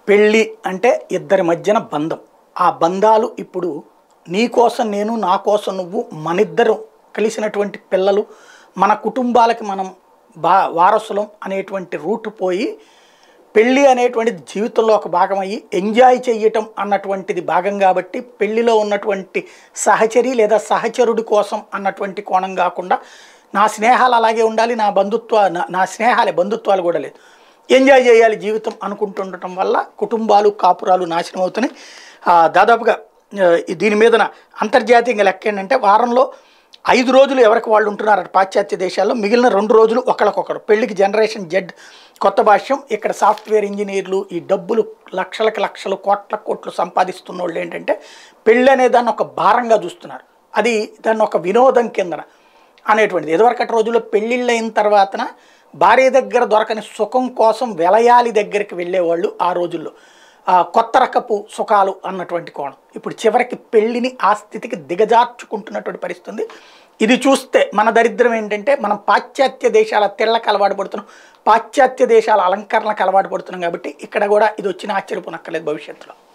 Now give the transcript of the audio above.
పెళ్ళి అంటే ఇద్దరి మధ్యన బంధం. ఆ బంధాలు ఇప్పుడు నీ కోసం నేను, నా కోసం నువ్వు, మనిద్దరం కలిసినటువంటి పిల్లలు, మన కుటుంబాలకి మనం వారసులం అనేటువంటి రూట్ పోయి పెళ్ళి అనేటువంటిది జీవితంలో ఒక భాగమయ్యి ఎంజాయ్ చెయ్యటం అన్నటువంటిది భాగం కాబట్టి పెళ్ళిలో ఉన్నటువంటి సహచరి లేదా సహచరుడి కోసం అన్నటువంటి కోణం కాకుండా నా స్నేహాలు అలాగే ఉండాలి, నా స్నేహాలే బంధుత్వాలు కూడా లేదు, ఎంజాయ్ చేయాలి జీవితం అనుకుంటుండటం వల్ల కుటుంబాలు కాపురాలు నాశనం అవుతున్నాయి. దాదాపుగా దీని మీద అంతర్జాతీయంగా లెక్క ఏంటంటే వారంలో 5 రోజులు ఎవరికి వాళ్ళు ఉంటున్నారు పాశ్చాత్య దేశాల్లో, మిగిలిన 2 రోజులు ఒకరికొకరు. పెళ్లికి జనరేషన్ జెడ్ కొత్త భాష్యం. ఇక్కడ సాఫ్ట్వేర్ ఇంజనీర్లు ఈ డబ్బులు లక్షలకు లక్షలు కోట్ల సంపాదిస్తున్న వాళ్ళు ఏంటంటే పెళ్ళి అనే దాన్ని ఒక భారంగా చూస్తున్నారు, అది దాన్ని ఒక వినోదం కిందన అనేటువంటిది. ఇదివరకటి రోజుల్లో పెళ్ళిళ్ళు అయిన తర్వాతన భార్య దగ్గర దొరకని సుఖం కోసం వెలయాలి దగ్గరికి వెళ్ళేవాళ్ళు ఆ రోజుల్లో, కొత్త రకపు సుఖాలు అన్నటువంటి కోణం. ఇప్పుడు చివరికి పెళ్ళిని ఆ స్థితికి దిగజార్చుకుంటున్నటువంటి పరిస్థితి. ఇది చూస్తే మన దరిద్రం ఏంటంటే మనం పాశ్చాత్య దేశాల తెళ్ళకి అలవాటు పడుతున్నాం, పాశ్చాత్య దేశాల అలంకరణకు అలవాటు పడుతున్నాం. కాబట్టి ఇక్కడ కూడా ఇది వచ్చిన ఆశ్చర్యపోనక్కర్లేదు భవిష్యత్తులో.